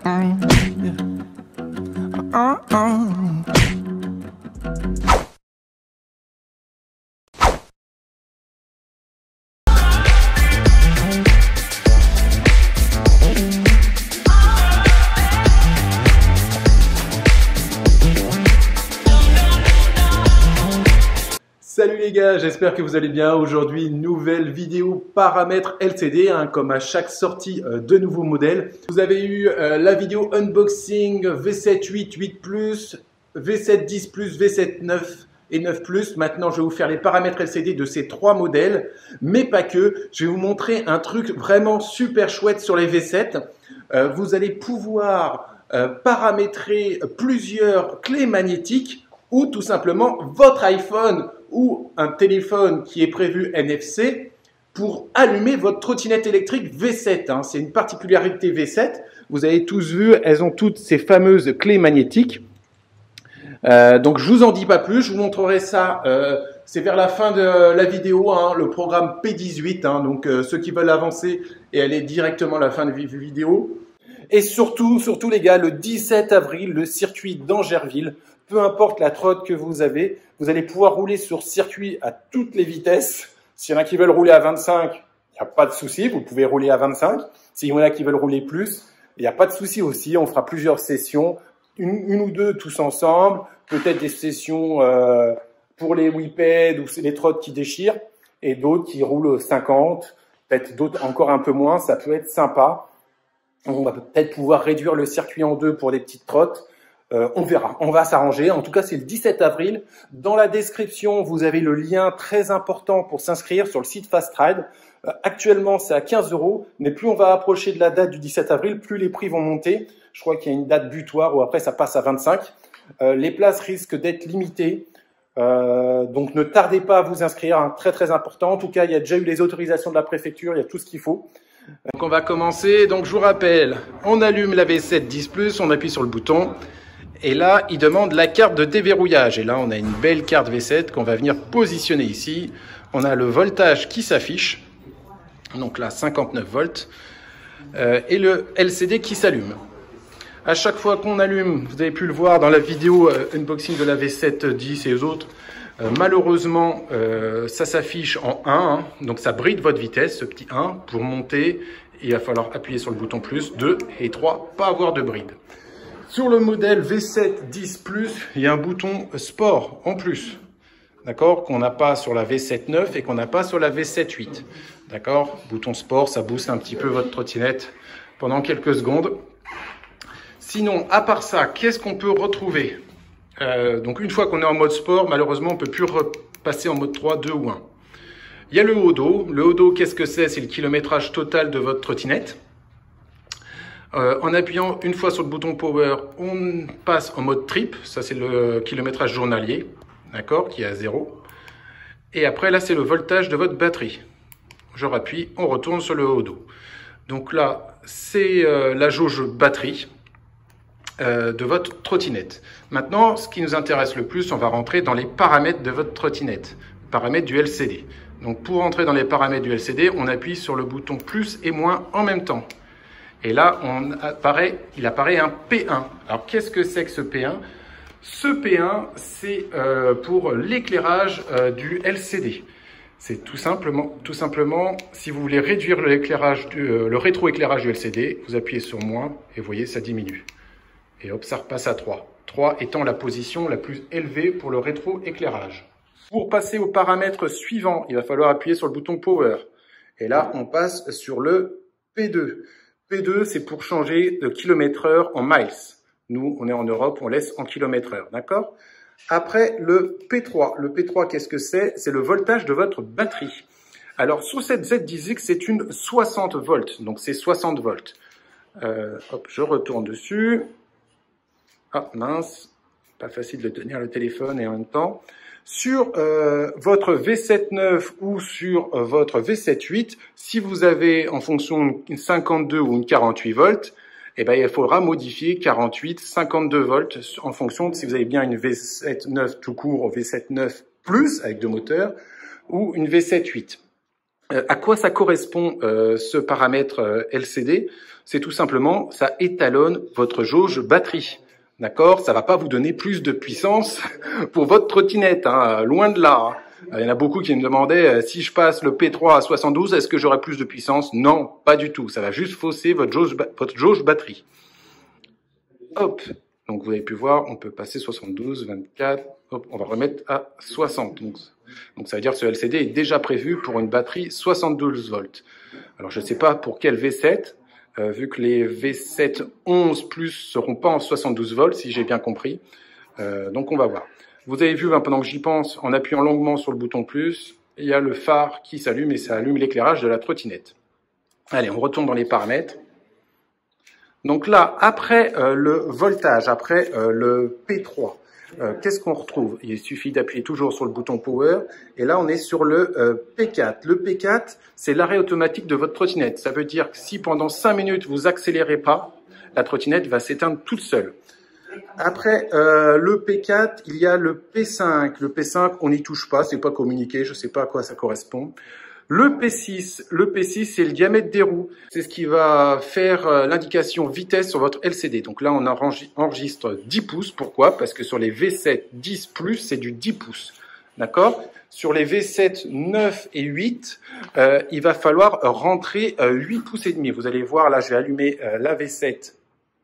Salut les gars, j'espère que vous allez bien. Aujourd'hui, nouvelle vidéo paramètres LCD, comme à chaque sortie de nouveaux modèles. Vous avez eu la vidéo unboxing V7 8, 8 Plus, V7 10 Plus, V7 9 et 9 Plus. Maintenant, je vais vous faire les paramètres LCD de ces trois modèles, mais pas que. Je vais vous montrer un truc vraiment super chouette sur les V7. Vous allez pouvoir paramétrer plusieurs clés magnétiques ou tout simplement votre iPhone ou un téléphone qui est prévu NFC pour allumer votre trottinette électrique V7. C'est une particularité V7. Vous avez tous vu, elles ont toutes ces fameuses clés magnétiques. Donc je vous en dis pas plus, je vous montrerai ça. C'est vers la fin de la vidéo, le programme P18. Donc ceux qui veulent avancer et aller directement à la fin de la vidéo. Et surtout les gars, le 17 avril, le circuit d'Angerville. Peu importe la trotte que vous avez, vous allez pouvoir rouler sur circuit à toutes les vitesses. S'il y en a qui veulent rouler à 25, il n'y a pas de souci, vous pouvez rouler à 25. S'il y en a qui veulent rouler plus, il n'y a pas de souci aussi. On fera plusieurs sessions, une ou deux tous ensemble. Peut-être des sessions pour les whippets ou les trottes qui déchirent et d'autres qui roulent 50, peut-être d'autres encore un peu moins. Ça peut être sympa. On va peut-être pouvoir réduire le circuit en deux pour des petites trottes. On verra, on va s'arranger. En tout cas, c'est le 17 avril. Dans la description, vous avez le lien très important pour s'inscrire sur le site Fast Ride. Actuellement, c'est à 15 €, mais plus on va approcher de la date du 17 avril, plus les prix vont monter. Je crois qu'il y a une date butoir où après ça passe à 25. Les places risquent d'être limitées. Donc ne tardez pas à vous inscrire, très très important. En tout cas, il y a déjà eu les autorisations de la préfecture, il y a tout ce qu'il faut. Donc on va commencer. Donc je vous rappelle, on allume la V7 10 Plus, on appuie sur le bouton. Et là, il demande la carte de déverrouillage. Et là, on a une belle carte V7 qu'on va venir positionner ici. On a le voltage qui s'affiche. Donc là, 59 volts. Et le LCD qui s'allume. À chaque fois qu'on allume, vous avez pu le voir dans la vidéo unboxing de la V7 10 et les autres, malheureusement, ça s'affiche en 1. Donc ça bride votre vitesse, ce petit 1. Pour monter, il va falloir appuyer sur le bouton plus, 2 et 3, pas avoir de bride. Sur le modèle V7 10 Plus, il y a un bouton sport en plus, d'accord, qu'on n'a pas sur la V7 9 et qu'on n'a pas sur la V7 8, d'accord. Bouton sport, ça booste un petit peu votre trottinette pendant quelques secondes. Sinon, à part ça, qu'est-ce qu'on peut retrouver? Donc une fois qu'on est en mode sport, malheureusement, on ne peut plus repasser en mode 3, 2 ou 1. Il y a le odo. Le odo, qu'est-ce que c'est? C'est le kilométrage total de votre trottinette. En appuyant une fois sur le bouton Power, on passe en mode trip. Ça, c'est le kilométrage journalier, d'accord, qui est à 0. Et après, là, c'est le voltage de votre batterie. Je rappuie, on retourne sur le odo. Donc là, c'est la jauge batterie de votre trottinette. Maintenant, ce qui nous intéresse le plus, on va rentrer dans les paramètres de votre trottinette, paramètres du LCD. Donc, pour rentrer dans les paramètres du LCD, on appuie sur le bouton plus et moins en même temps. Et là, il apparaît un P1. Alors, qu'est-ce que c'est que ce P1? Ce P1, c'est pour l'éclairage du LCD. C'est tout simplement, si vous voulez réduire le rétroéclairage du LCD, vous appuyez sur moins et vous voyez, ça diminue. Et hop, ça repasse à 3. 3 étant la position la plus élevée pour le rétroéclairage. Pour passer au paramètre suivant, il va falloir appuyer sur le bouton Power. Et là, on passe sur le P2. P2, c'est pour changer de km/h en miles. Nous, on est en Europe, on laisse en km/h, d'accord? Après, le P3. Le P3, qu'est-ce que c'est? C'est le voltage de votre batterie. Alors, sur cette Z10X, c'est une 60 volts. Donc, c'est 60 volts. Hop, je retourne dessus. Ah, mince. Pas facile de tenir le téléphone et en même temps. Sur votre V7 9 ou sur votre V7 8, si vous avez en fonction une 52 ou une 48 volts, eh ben, il faudra modifier 48, 52 volts en fonction de si vous avez bien une V7 9 tout court ou V7 9 Plus avec deux moteurs ou une V7 8. À quoi ça correspond ce paramètre LCD? C'est tout simplement, ça étalonne votre jauge batterie. D'accord? Ça va pas vous donner plus de puissance pour votre trottinette, hein, loin de là. Hein. Il y en a beaucoup qui me demandaient si je passe le P3 à 72, est-ce que j'aurai plus de puissance? Non, pas du tout. Ça va juste fausser votre jauge batterie. Hop. Donc vous avez pu voir, on peut passer 72, 24. Hop, on va remettre à 60. Donc ça veut dire que ce LCD est déjà prévu pour une batterie 72 volts. Alors je ne sais pas pour quel V7. Vu que les V7 11 plus seront pas en 72 volts, si j'ai bien compris. Donc on va voir. Vous avez vu, pendant que j'y pense, en appuyant longuement sur le bouton plus, il y a le phare qui s'allume et ça allume l'éclairage de la trottinette. Allez, on retourne dans les paramètres. Donc là, après le voltage, après le P3, qu'est-ce qu'on retrouve? Il suffit d'appuyer toujours sur le bouton Power. Et là, on est sur le P4. Le P4, c'est l'arrêt automatique de votre trottinette. Ça veut dire que si pendant 5 minutes, vous accélérez pas, la trottinette va s'éteindre toute seule. Après le P4, il y a le P5. Le P5, on n'y touche pas, c'est pas communiqué, je sais pas à quoi ça correspond. Le P6, c'est le diamètre des roues. C'est ce qui va faire l'indication vitesse sur votre LCD. Donc là, on enregistre 10 pouces. Pourquoi? Parce que sur les V7 10 plus, c'est du 10 pouces. D'accord? Sur les V7 9 et 8, il va falloir rentrer 8 pouces et demi. Vous allez voir, là, je vais allumer la V7.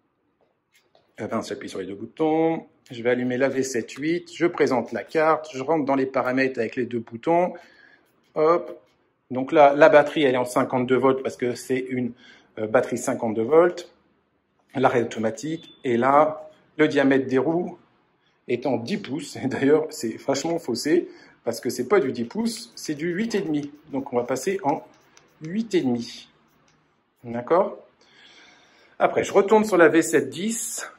J'appuie sur les deux boutons. Je vais allumer la V7 8. Je présente la carte. Je rentre dans les paramètres avec les deux boutons. Hop. Donc là, la batterie, elle est en 52 volts parce que c'est une batterie 52 volts. L'arrêt automatique. Et là, le diamètre des roues est en 10 pouces. Et d'ailleurs, c'est vachement faussé parce que c'est pas du 10 pouces, c'est du 8,5. Donc on va passer en 8,5. D'accord? Après, je retourne sur la V7 10.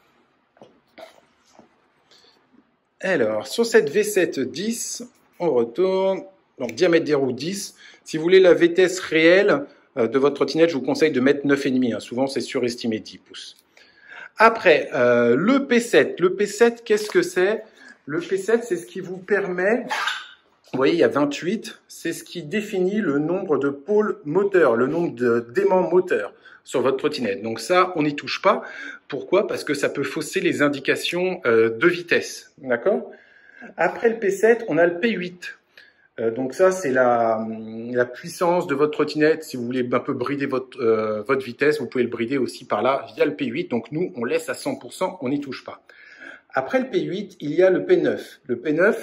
Alors, sur cette V7 10, on retourne. Donc, diamètre des roues 10. Si vous voulez la vitesse réelle de votre trottinette, je vous conseille de mettre 9,5. Hein. Souvent, c'est surestimé 10 pouces. Après, le P7. Le P7, qu'est-ce que c'est? Le P7, c'est ce qui vous permet... Vous voyez, il y a 28. C'est ce qui définit le nombre de pôles moteurs, le nombre d'aimants moteurs sur votre trottinette. Donc ça, on n'y touche pas. Pourquoi? Parce que ça peut fausser les indications de vitesse. D'accord? Après le P7, on a le P8. Donc ça, c'est la puissance de votre trottinette. Si vous voulez un peu brider votre vitesse, vous pouvez le brider aussi par là via le P8. Donc nous, on laisse à 100%, on n'y touche pas. Après le P8, il y a le P9. Le P9,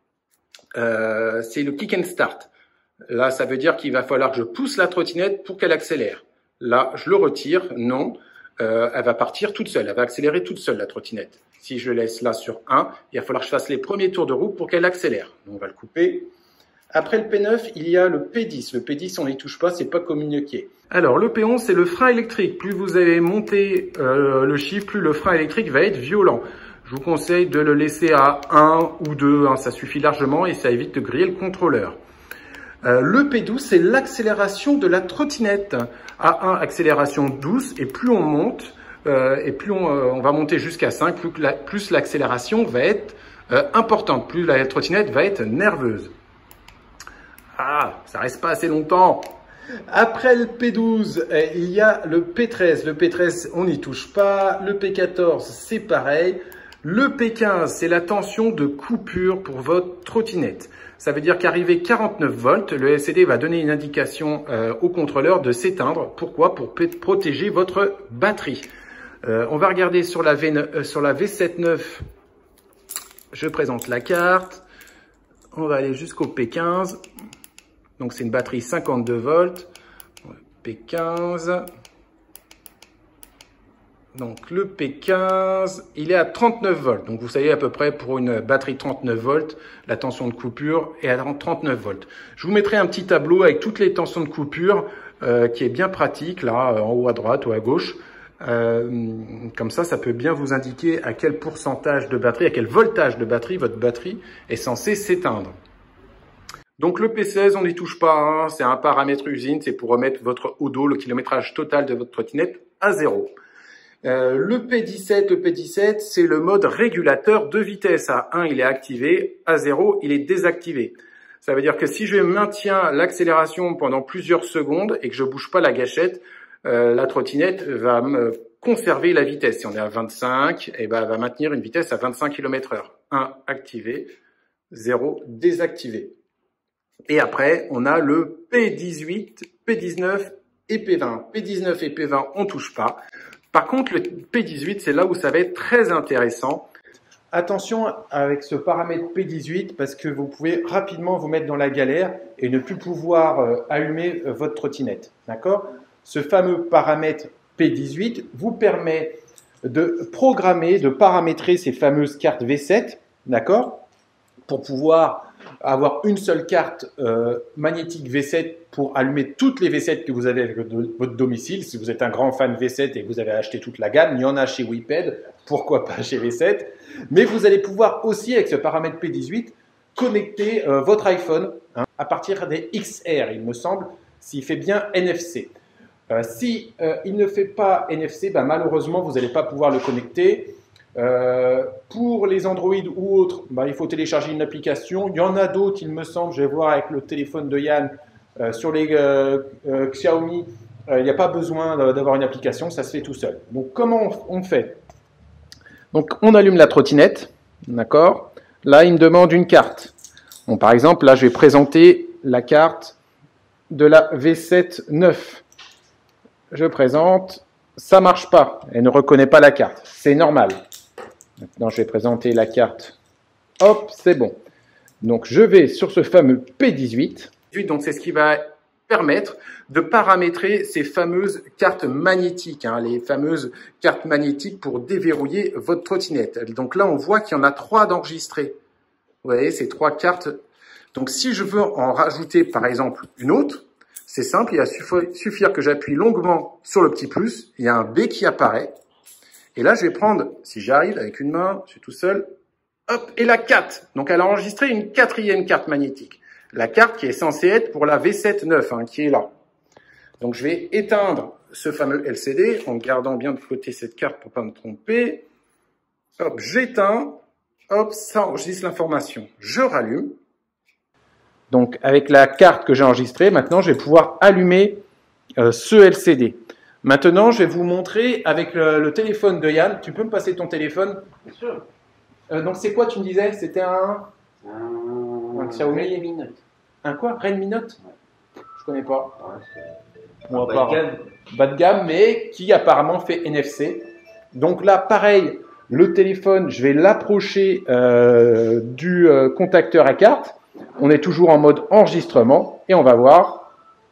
c'est le kick and start. Là, ça veut dire qu'il va falloir que je pousse la trottinette pour qu'elle accélère. Là, je le retire. Non, elle va partir toute seule. Elle va accélérer toute seule, la trottinette. Si je laisse là sur 1, il va falloir que je fasse les premiers tours de roue pour qu'elle accélère. Donc, on va le couper. Après le P9, il y a le P10. Le P10, on n'y touche pas, c'est pas communiqué. Alors, le P11, c'est le frein électrique. Plus vous allez monter le chiffre, plus le frein électrique va être violent. Je vous conseille de le laisser à 1 ou 2, hein, ça suffit largement et ça évite de griller le contrôleur. Le P12, c'est l'accélération de la trottinette. À 1, accélération douce, et plus on monte, et plus on va monter jusqu'à 5, plus l'accélération va être importante, plus la trottinette va être nerveuse. Ah, ça reste pas assez longtemps. Après le P12, il y a le P13. Le P13, on n'y touche pas. Le P14, c'est pareil. Le P15, c'est la tension de coupure pour votre trottinette. Ça veut dire qu'arrivé 49 volts, le LCD va donner une indication au contrôleur de s'éteindre. Pourquoi? Pour protéger votre batterie. On va regarder sur la V7.9. Je présente la carte. On va aller jusqu'au P15. Donc, c'est une batterie 52 volts. P15. Donc, le P15, il est à 39 volts. Donc, vous savez à peu près pour une batterie 39 volts, la tension de coupure est à 39 volts. Je vous mettrai un petit tableau avec toutes les tensions de coupure qui est bien pratique, là, en haut à droite ou à gauche. Comme ça peut bien vous indiquer à quel pourcentage de batterie, à quel voltage de batterie votre batterie est censée s'éteindre. Donc le P16, on n'y touche pas, hein, c'est un paramètre usine, c'est pour remettre votre odo, le kilométrage total de votre trottinette, à 0. Le P17, c'est le mode régulateur de vitesse. À 1, il est activé, à 0, il est désactivé. Ça veut dire que si je maintiens l'accélération pendant plusieurs secondes et que je bouge pas la gâchette, la trottinette va me conserver la vitesse. Si on est à 25, eh ben, elle va maintenir une vitesse à 25 km/h. 1 activé, 0 désactivé. Et après, on a le P18, P19 et P20. P19 et P20, on touche pas. Par contre, le P18, c'est là où ça va être très intéressant. Attention avec ce paramètre P18 parce que vous pouvez rapidement vous mettre dans la galère et ne plus pouvoir allumer votre trottinette. D'accord ? Ce fameux paramètre P18 vous permet de programmer, de paramétrer ces fameuses cartes V7, d'accord ? Pour pouvoir avoir une seule carte magnétique V7 pour allumer toutes les V7 que vous avez avec votre domicile. Si vous êtes un grand fan V7 et que vous avez acheté toute la gamme, il y en a chez WePed, pourquoi pas chez V7. Mais vous allez pouvoir aussi, avec ce paramètre P18, connecter votre iPhone à partir des XR, il me semble, s'il fait bien NFC. Si il ne fait pas NFC, ben, malheureusement, vous n'allez pas pouvoir le connecter. Pour les Android ou autres, bah, il faut télécharger une application. Il y en a d'autres, il me semble, je vais voir avec le téléphone de Yann, sur les Xiaomi, il n'y a pas besoin d'avoir une application, ça se fait tout seul. Donc comment on fait? Donc on allume la trottinette, d'accord? Là, il me demande une carte. Bon, par exemple, là, je vais présenter la carte de la V7 9. Je présente, ça marche pas, elle ne reconnaît pas la carte, c'est normal. Maintenant, je vais présenter la carte. Hop, c'est bon. Donc, je vais sur ce fameux P18. Donc, c'est ce qui va permettre de paramétrer ces fameuses cartes magnétiques, hein, les fameuses cartes magnétiques pour déverrouiller votre trottinette. Donc là, on voit qu'il y en a 3 d'enregistrées. Vous voyez, ces 3 cartes. Donc, si je veux en rajouter, par exemple, une autre, c'est simple. Il va suffire que j'appuie longuement sur le petit plus. Il y a un B qui apparaît. Et là, je vais prendre, si j'arrive avec une main, je suis tout seul, hop, et la 4. Donc, elle a enregistré une 4e carte magnétique. La carte qui est censée être pour la V7 9, hein, qui est là. Donc, je vais éteindre ce fameux LCD en gardant bien de côté cette carte pour pas me tromper. Hop, j'éteins. Hop, ça enregistre l'information. Je rallume. Donc, avec la carte que j'ai enregistrée, maintenant, je vais pouvoir allumer ce LCD. Maintenant, je vais vous montrer avec le téléphone de Yann. Tu peux me passer ton téléphone? Bien sûr. Donc, c'est quoi, tu me disais? C'était un Xiaomi Redmi Note. Un quoi? Redmi Note? Ouais. Je connais pas. Ouais, Bon, bas de gamme. Bas de gamme, mais qui apparemment fait NFC. Donc là, pareil, le téléphone, je vais l'approcher du contacteur à carte. On est toujours en mode enregistrement et on va voir.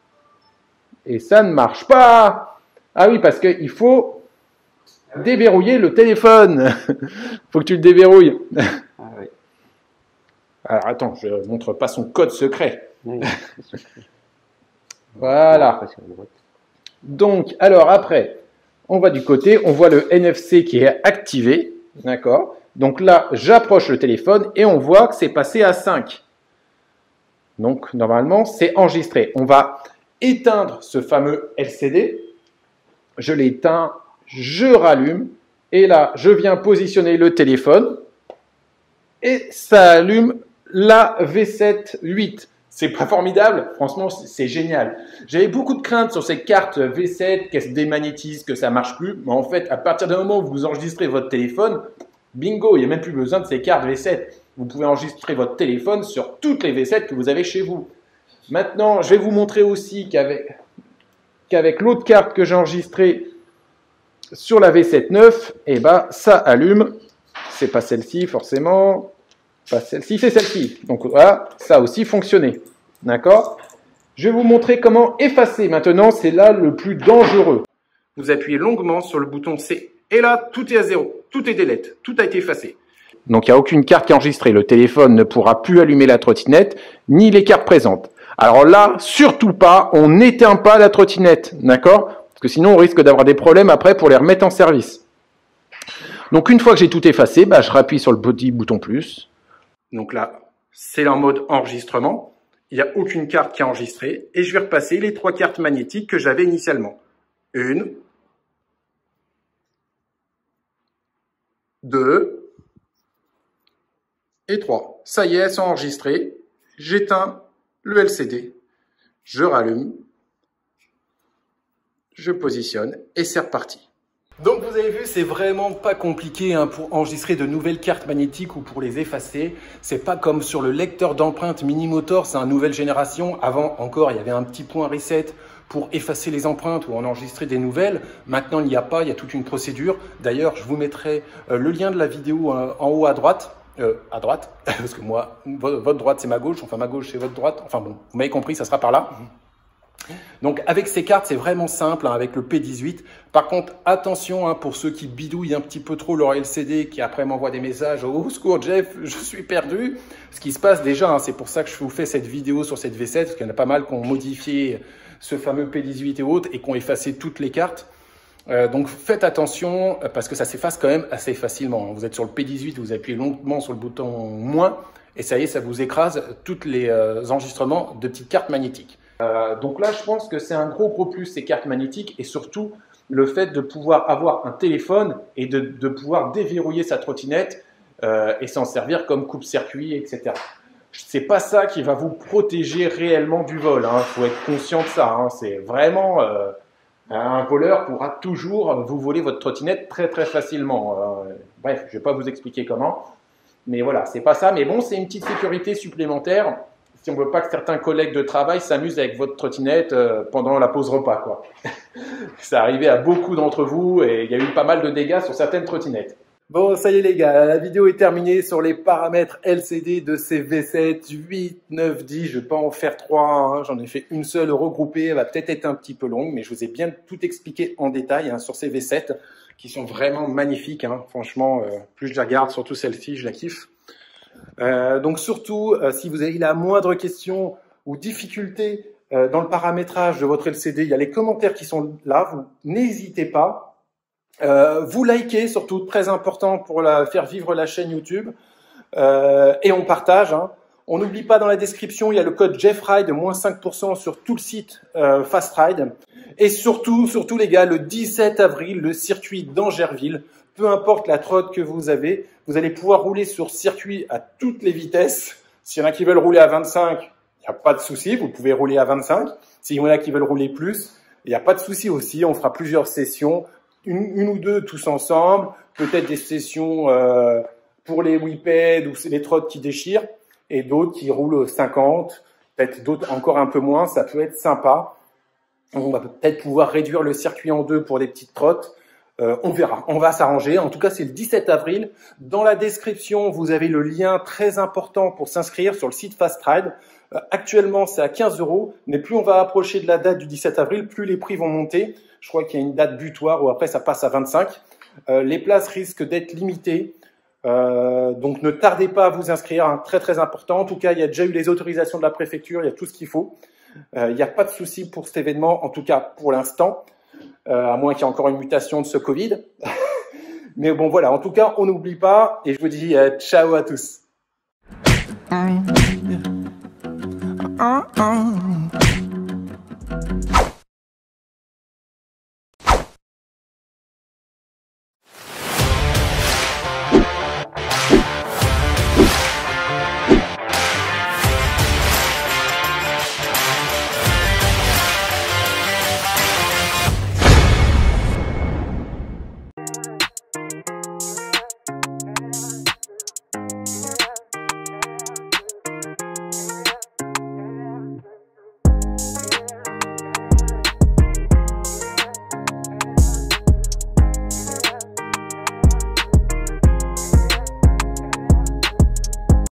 Et ça ne marche pas! Ah oui, parce qu'il faut déverrouiller le téléphone. Il faut que tu le déverrouilles. Ah oui. Alors attends, je ne montre pas son code secret. Oui, Voilà. Donc, alors après, on va du côté, on voit le NFC qui est activé. D'accord. Donc là, j'approche le téléphone et on voit que c'est passé à 5. Donc, normalement, c'est enregistré. On va éteindre ce fameux LCD. Je l'éteins, je rallume, et là, je viens positionner le téléphone, et ça allume la V7 8. C'est pas formidable? Franchement, c'est génial. J'avais beaucoup de craintes sur ces cartes V7, qu'elles se démagnétisent, que ça marche plus. Mais en fait, à partir du moment où vous enregistrez votre téléphone, bingo, il n'y a même plus besoin de ces cartes V7. Vous pouvez enregistrer votre téléphone sur toutes les V7 que vous avez chez vous. Maintenant, je vais vous montrer aussi qu'avec l'autre carte que j'ai enregistrée sur la V7 9, eh ben, ça allume. C'est pas celle-ci forcément. Pas celle-ci, c'est celle-ci. Donc voilà, ça a aussi fonctionné. D'accord? Je vais vous montrer comment effacer. Maintenant, c'est là le plus dangereux. Vous appuyez longuement sur le bouton C. Et là, tout est à zéro. Tout est delete. Tout a été effacé. Donc, il n'y a aucune carte qui est enregistrée. Le téléphone ne pourra plus allumer la trottinette, ni les cartes présentes. Alors là, surtout pas, on n'éteint pas la trottinette, d'accord? Parce que sinon, on risque d'avoir des problèmes après pour les remettre en service. Donc, une fois que j'ai tout effacé, bah, je rappuie sur le petit bouton plus. Donc là, c'est en mode enregistrement. Il n'y a aucune carte qui est enregistrée. Et je vais repasser les 3 cartes magnétiques que j'avais initialement. 1, 2 et 3. Ça y est, elles sont enregistrées. J'éteins le LCD, je rallume, je positionne et c'est reparti. Donc vous avez vu, c'est vraiment pas compliqué hein, pour enregistrer de nouvelles cartes magnétiques ou pour les effacer. C'est pas comme sur le lecteur d'empreintes Minimotor, c'est une nouvelle génération. Avant encore, il y avait un petit point reset pour effacer les empreintes ou en enregistrer des nouvelles. Maintenant, il n'y a pas, il y a toute une procédure. D'ailleurs, je vous mettrai le lien de la vidéo en haut à droite. Parce que moi, votre droite c'est ma gauche, enfin ma gauche c'est votre droite. Enfin bon, vous m'avez compris, ça sera par là. Donc avec ces cartes, c'est vraiment simple hein, avec le P18. Par contre, attention hein, pour ceux qui bidouillent un petit peu trop leur LCD, qui après m'envoient des messages « Au secours Jeff, je suis perdu !» Ce qui se passe déjà, hein, c'est pour ça que je vous fais cette vidéo sur cette V7, parce qu'il y en a pas mal qui ont modifié ce fameux P18 et autres et qui ont effacé toutes les cartes. Donc faites attention parce que ça s'efface quand même assez facilement. Vous êtes sur le P18, vous appuyez longuement sur le bouton « moins » et ça y est, ça vous écrase tous les enregistrements de petites cartes magnétiques. Donc là, je pense que c'est un gros plus, ces cartes magnétiques, et surtout le fait de pouvoir avoir un téléphone et de pouvoir déverrouiller sa trottinette et s'en servir comme coupe-circuit, etc. C'est pas ça qui va vous protéger réellement du vol. Il faut être conscient de ça. Hein. C'est vraiment un voleur pourra toujours vous voler votre trottinette très facilement. Bref, je vais pas vous expliquer comment, mais voilà, c'est pas ça. Mais bon, c'est une petite sécurité supplémentaire. Si on veut pas que certains collègues de travail s'amusent avec votre trottinette pendant la pause repas, quoi. Ça arrivait à beaucoup d'entre vous et il y a eu pas mal de dégâts sur certaines trottinettes. Bon, ça y est les gars, la vidéo est terminée sur les paramètres LCD de ces V7, 8, 9, 10. Je vais pas en faire 3, hein. J'en ai fait une seule regroupée. Elle va peut-être être un petit peu longue, mais je vous ai bien tout expliqué en détail hein, sur ces V7 qui sont vraiment magnifiques. Hein. Franchement, plus je les regarde, surtout celle-ci, je la kiffe. Donc surtout, si vous avez la moindre question ou difficulté dans le paramétrage de votre LCD, il y a les commentaires qui sont là, vous n'hésitez pas. Vous likez, surtout très important pour faire vivre la chaîne YouTube. Et on partage. Hein. On n'oublie pas dans la description, il y a le code JeffRide, moins 5% sur tout le site FastRide. Et surtout les gars, le 17 avril, le circuit d'Angerville. Peu importe la trotte que vous avez, vous allez pouvoir rouler sur circuit à toutes les vitesses. S'il y en a qui veulent rouler à 25, il n'y a pas de souci, vous pouvez rouler à 25. S'il y en a qui veulent rouler plus, il n'y a pas de souci aussi. On fera plusieurs sessions, une ou deux tous ensemble. Peut-être des sessions pour les whippets ou les trottes qui déchirent et d'autres qui roulent 50, peut-être d'autres encore un peu moins. Ça peut être sympa. On va peut-être pouvoir réduire le circuit en deux pour des petites trottes. On verra, on va s'arranger. En tout cas, c'est le 17 avril. Dans la description, vous avez le lien très important pour s'inscrire sur le site FastRide. Actuellement, c'est à 15 €, mais plus on va approcher de la date du 17 avril, plus les prix vont monter. Je crois qu'il y a une date butoir où après ça passe à 25. Les places risquent d'être limitées. Donc ne tardez pas à vous inscrire, hein, très important. En tout cas, il y a déjà eu les autorisations de la préfecture, il y a tout ce qu'il faut. Il n'y a pas de souci pour cet événement, en tout cas pour l'instant. À moins qu'il y ait encore une mutation de ce Covid. Mais bon, voilà. En tout cas, on n'oublie pas. Et je vous dis ciao à tous.